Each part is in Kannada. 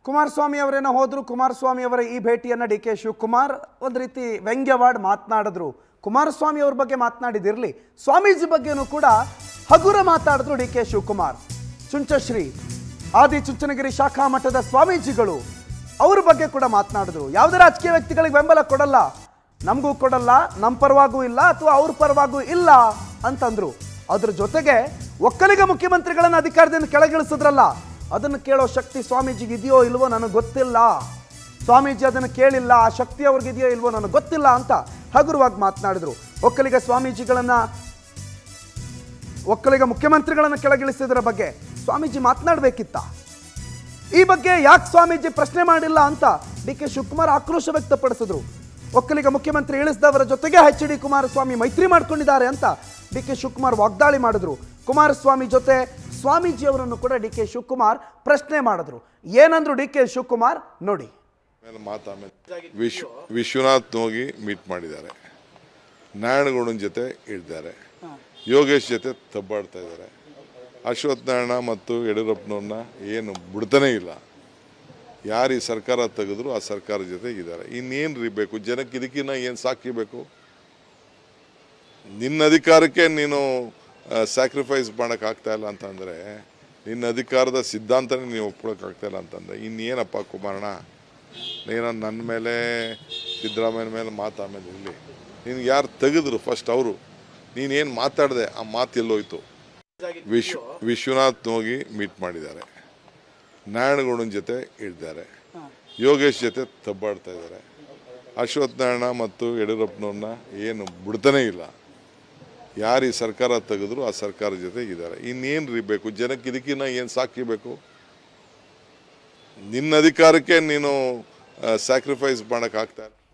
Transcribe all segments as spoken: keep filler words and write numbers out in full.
ಕುಮಾರಸ್ವಾಮಿ ಅವರೇನೋ ಹೋದ್ರು. ಕುಮಾರಸ್ವಾಮಿ ಅವರ ಈ ಭೇಟಿಯನ್ನು ಡಿ ಕೆ ಶಿವಕುಮಾರ್ ಒಂದು ರೀತಿ ವ್ಯಂಗ್ಯವಾಡ್ ಮಾತನಾಡಿದ್ರು. ಕುಮಾರಸ್ವಾಮಿ ಅವ್ರ ಬಗ್ಗೆ ಮಾತನಾಡಿದಿರಲಿ, ಸ್ವಾಮೀಜಿ ಬಗ್ಗೆನೂ ಕೂಡ ಹಗುರ ಮಾತಾಡಿದ್ರು ಡಿ ಕೆ ಶಿವಕುಮಾರ್. ಚುಂಚಶ್ರೀ ಆದಿ ಚುಂಚನಗಿರಿ ಶಾಖಾ ಮಠದ ಸ್ವಾಮೀಜಿಗಳು ಅವ್ರ ಬಗ್ಗೆ ಕೂಡ ಮಾತನಾಡಿದ್ರು. ಯಾವುದೇ ರಾಜಕೀಯ ವ್ಯಕ್ತಿಗಳಿಗೆ ಬೆಂಬಲ ಕೊಡಲ್ಲ, ನಮಗೂ ಕೊಡಲ್ಲ, ನಮ್ಮ ಪರವಾಗೂ ಇಲ್ಲ ಅಥವಾ ಅವ್ರ ಪರವಾಗೂ ಇಲ್ಲ ಅಂತಂದ್ರು. ಅದ್ರ ಜೊತೆಗೆ ಒಕ್ಕಲಿಗ ಮುಖ್ಯಮಂತ್ರಿಗಳನ್ನು ಅಧಿಕಾರದಿಂದ ಕೆಳಗಿಳಿಸಿದ್ರಲ್ಲ, ಅದನ್ನು ಕೇಳೋ ಶಕ್ತಿ ಸ್ವಾಮೀಜಿಗೆ ಇದೆಯೋ ಇಲ್ವೋ ನನಗೆ ಗೊತ್ತಿಲ್ಲ, ಸ್ವಾಮೀಜಿ ಅದನ್ನು ಕೇಳಿಲ್ಲ, ಆ ಶಕ್ತಿ ಅವ್ರಿಗಿದೆಯೋ ಇಲ್ವೋ ನನಗೆ ಗೊತ್ತಿಲ್ಲ ಅಂತ ಹಗುರವಾಗಿ ಮಾತನಾಡಿದ್ರು. ಒಕ್ಕಲಿಗ ಸ್ವಾಮೀಜಿಗಳನ್ನ ಒಕ್ಕಲಿಗ ಮುಖ್ಯಮಂತ್ರಿಗಳನ್ನು ಕೆಳಗಿಳಿಸಿದ್ರ ಬಗ್ಗೆ ಸ್ವಾಮೀಜಿ ಮಾತನಾಡಬೇಕಿತ್ತ? ಈ ಬಗ್ಗೆ ಯಾಕೆ ಸ್ವಾಮೀಜಿ ಪ್ರಶ್ನೆ ಮಾಡಿಲ್ಲ ಅಂತ ಡಿ ಕೆ ಶಿವಕುಮಾರ್ ಆಕ್ರೋಶ ವ್ಯಕ್ತಪಡಿಸಿದ್ರು. ಒಕ್ಕಲಿಗ ಮುಖ್ಯಮಂತ್ರಿ ಇಳಿಸಿದವರ ಜೊತೆಗೆ ಎಚ್ ಡಿ ಕುಮಾರಸ್ವಾಮಿ ಮೈತ್ರಿ ಮಾಡ್ಕೊಂಡಿದ್ದಾರೆ ಅಂತ ಡಿ ಕೆ ಶಿವಕುಮಾರ್ ವಾಗ್ದಾಳಿ ಮಾಡಿದ್ರು. ಕುಮಾರಸ್ವಾಮಿ ಜೊತೆ ಸ್ವಾಮೀಜಿ ಅವರನ್ನು ಕೂಡ ಡಿ ಕೆ ಶಿವಕುಮಾರ್ ಪ್ರಶ್ನೆ ಮಾಡಿದ್ರು. ಏನಂದ್ರು ಡಿ ಕೆ ಶಿವಕುಮಾರ್ ನೋಡಿ. ವಿಶ್ವ ವಿಶ್ವನಾಥ್ ಹೋಗಿ ಮೀಟ್ ಮಾಡಿದ್ದಾರೆ, ನಾರಾಯಣಗೌಡನ ಜೊತೆ ಇದ್ದಾರೆ, ಯೋಗೇಶ್ ಜೊತೆ ತಬ್ಬಾಡ್ತಾ ಇದ್ದಾರೆ. ಅಶ್ವಥ್ ನಾರಾಯಣ ಮತ್ತು ಯಡಿಯೂರಪ್ಪನವ್ರನ್ನ ಏನು ಬಿಡ್ತಾನೆ ಇಲ್ಲ. ಯಾರು ಈ ಸರ್ಕಾರ ತೆಗೆದ್ರು ಆ ಸರ್ಕಾರದ ಜೊತೆ ಇದ್ದಾರೆ. ಇನ್ನೇನು ರೀಬೇಕು ಜನಕ್ಕೆ? ಇದಕ್ಕಿನ್ನ ಏನು ಸಾಕಿಬೇಕು? ನಿನ್ನ ಅಧಿಕಾರಕ್ಕೆ ನೀನು ಸ್ಯಾಕ್ರಿಫೈಸ್ ಮಾಡೋಕ್ಕಾಗ್ತಾ ಇಲ್ಲ ಅಂತಂದರೆ, ನಿನ್ನ ಅಧಿಕಾರದ ಸಿದ್ಧಾಂತನೇ ನೀವು ಒಪ್ಕೊಳ್ಳೋಕ್ಕಾಗ್ತಾ ಇಲ್ಲ ಅಂತಂದರೆ ಇನ್ನೇನಪ್ಪ ಕುಮಾರಣ್ಣ? ನೀನು ನನ್ನ ಮೇಲೆ ಸಿದ್ದರಾಮಯ್ಯನ ಮೇಲೆ ಮಾತು ಆಮೇಲೆ ಇರಲಿ, ನಿನ್ಗೆ ಯಾರು ತೆಗೆದ್ರು ಫಸ್ಟ್ ಅವರು, ನೀನೇನು ಮಾತಾಡಿದೆ ಆ ಮಾತು ಎಲ್ಲೋಯ್ತು? ವಿಶ್ವ ವಿಶ್ವನಾಥ್ ಹೋಗಿ ಮೀಟ್ ಮಾಡಿದ್ದಾರೆ, ನಾರಾಯಣಗೌಡನ ಜೊತೆ ಇದ್ದಾರೆ, ಯೋಗೇಶ್ ಜೊತೆ ತಬ್ಬಾಡ್ತಾ ಇದ್ದಾರೆ. ಅಶ್ವಥ್ ನಾರಾಯಣ ಮತ್ತು ಯಡಿಯೂರಪ್ಪನವ್ರನ್ನ ಏನು ಬಿಡ್ತಾನೆ ಇಲ್ಲ. ಯಾರು ಈ ಸರ್ಕಾರ ತೆಗೆದ್ರು ಆ ಸರ್ಕಾರದ ಜೊತೆ ಇದ್ದಾರೆ. ಇನ್ನೇನು ರೀಬೇಕು ಜನಕ್ಕೆ? ಇದಕ್ಕಿನ್ನ ಏನು ಸಾಕಿಬೇಕು? ನಿನ್ನ ಅಧಿಕಾರಕ್ಕೆ ನೀನು ಸ್ಯಾಕ್ರಿಫೈಸ್ ಮಾಡೋಕ್ಕಾಗ್ತಾ ಇಲ್ಲ.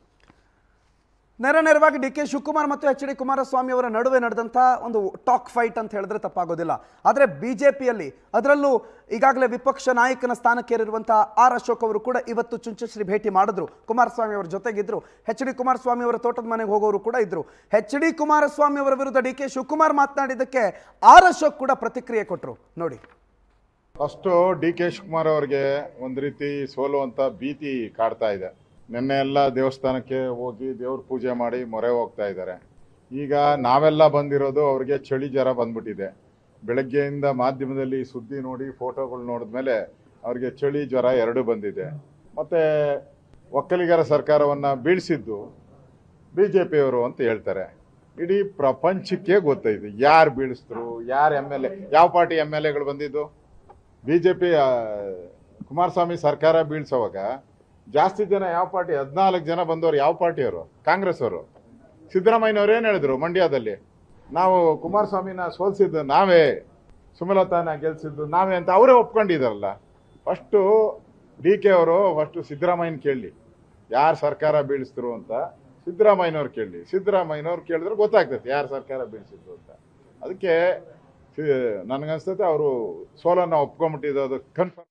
ನೇರ ನೇರವಾಗಿ ಡಿ ಕೆ ಶಿವಕುಮಾರ್ ಮತ್ತು ಎಚ್ ಡಿ ಕುಮಾರಸ್ವಾಮಿ ಅವರ ನಡುವೆ ನಡೆದಂಥ ಒಂದು ಟಾಕ್ ಫೈಟ್ ಅಂತ ಹೇಳಿದ್ರೆ ತಪ್ಪಾಗೋದಿಲ್ಲ. ಆದರೆ ಬಿ ಜೆ ಪಿಯಲ್ಲಿ ಅದರಲ್ಲೂ ಈಗಾಗಲೇ ವಿಪಕ್ಷ ನಾಯಕನ ಸ್ಥಾನಕ್ಕೇರಿರುವಂಥ ಆರ್ ಅಶೋಕ್ ಅವರು ಕೂಡ ಇವತ್ತು ಚುಂಚಶ್ರೀ ಭೇಟಿ ಮಾಡಿದ್ರು. ಕುಮಾರಸ್ವಾಮಿ ಅವರ ಜೊತೆಗಿದ್ರು. ಎಚ್ ಡಿ ಕುಮಾರಸ್ವಾಮಿ ಅವರ ತೋಟದ ಮನೆಗೆ ಹೋಗೋರು ಕೂಡ ಇದ್ರು. ಎಚ್ ಡಿ ಕುಮಾರಸ್ವಾಮಿ ಅವರ ವಿರುದ್ಧ ಡಿ ಕೆ ಶಿವಕುಮಾರ್ ಮಾತನಾಡಿದ್ದಕ್ಕೆ ಆರ್ ಅಶೋಕ್ ಕೂಡ ಪ್ರತಿಕ್ರಿಯೆ ಕೊಟ್ಟರು ನೋಡಿ. ಫಸ್ಟು ಡಿ ಕೆ ಶಿವಕುಮಾರ್ ಅವರಿಗೆ ಒಂದು ರೀತಿ ಸೋಲುವಂಥ ಭೀತಿ ಕಾಡ್ತಾ ಇದೆ. ನಿನ್ನೆ ಎಲ್ಲ ದೇವಸ್ಥಾನಕ್ಕೆ ಹೋಗಿ ದೇವ್ರ ಪೂಜೆ ಮಾಡಿ ಮೊರೆ ಹೋಗ್ತಾ ಇದ್ದಾರೆ. ಈಗ ನಾವೆಲ್ಲ ಬಂದಿರೋದು ಅವ್ರಿಗೆ ಚಳಿ ಜ್ವರ ಬಂದ್ಬಿಟ್ಟಿದೆ. ಬೆಳಗ್ಗೆಯಿಂದ ಮಾಧ್ಯಮದಲ್ಲಿ ಸುದ್ದಿ ನೋಡಿ ಫೋಟೋಗಳು ನೋಡಿದ್ಮೇಲೆ ಅವ್ರಿಗೆ ಚಳಿ ಜ್ವರ ಎರಡು ಬಂದಿದೆ. ಮತ್ತು ಒಕ್ಕಲಿಗರ ಸರ್ಕಾರವನ್ನು ಬೀಳಿಸಿದ್ದು ಬಿ ಜೆ ಪಿಯವರು ಅಂತ ಹೇಳ್ತಾರೆ. ಇಡೀ ಪ್ರಪಂಚಕ್ಕೆ ಗೊತ್ತೈತೆ ಯಾರು ಬೀಳಿಸಿದ್ರು, ಯಾರು ಎಮ್ ಎಲ್ ಎ, ಯಾವ ಪಾರ್ಟಿ ಎಮ್ ಎಲ್ ಎಗಳು ಬಂದಿದ್ದು. ಬಿ ಜೆ ಪಿ ಕುಮಾರಸ್ವಾಮಿ ಸರ್ಕಾರ ಬೀಳ್ಸೋವಾಗ ಜಾಸ್ತಿ ಜನ ಯಾವ ಪಾರ್ಟಿ, ಹದಿನಾಲ್ಕು ಜನ ಬಂದವರು ಯಾವ ಪಾರ್ಟಿಯವರು? ಕಾಂಗ್ರೆಸ್ ಅವರು. ಸಿದ್ದರಾಮಯ್ಯನವ್ರು ಏನು ಹೇಳಿದ್ರು ಮಂಡ್ಯದಲ್ಲಿ? ನಾವು ಕುಮಾರಸ್ವಾಮಿನ ಸೋಲಿಸಿದ್ದು ನಾವೇ, ಸುಮಲತಾನ ಗೆಲ್ಸಿದ್ದು ನಾವೇ ಅಂತ ಅವರೇ ಒಪ್ಕೊಂಡಿದ್ದಾರಲ್ಲ. ಫಸ್ಟು ಡಿ ಕೆ ಅವರು ಫಸ್ಟು ಸಿದ್ದರಾಮಯ್ಯನ ಕೇಳಲಿ, ಯಾರು ಸರ್ಕಾರ ಬೀಳಿಸಿದ್ರು ಅಂತ ಸಿದ್ದರಾಮಯ್ಯನವ್ರು ಕೇಳಲಿ. ಸಿದ್ದರಾಮಯ್ಯನವ್ರು ಕೇಳಿದ್ರೆ ಗೊತ್ತಾಗ್ತೈತೆ ಯಾರು ಸರ್ಕಾರ ಬೀಳಿಸಿದ್ರು ಅಂತ. ಅದಕ್ಕೆ ನನಗನ್ಸ್ತೈತೆ ಅವರು ಸೋಲನ್ನು ಒಪ್ಕೊಂಬಿಟ್ಟಿದ್ದು, ಅದು ಕನ್ಫರ್ಮ್.